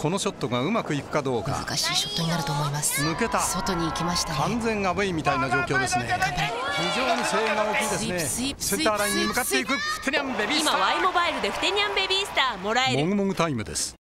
このショットがうまくいくかどうか。 難しいショットになると思います。 抜けた。 外に行きましたね。 完全アウェイみたいな状況ですね。非常に声援が大きいですね。センターラインに向かっていくフテニャンベビースター。 今 Y モバイルでフテニャンベビースターもらえる。 もぐもぐタイムです。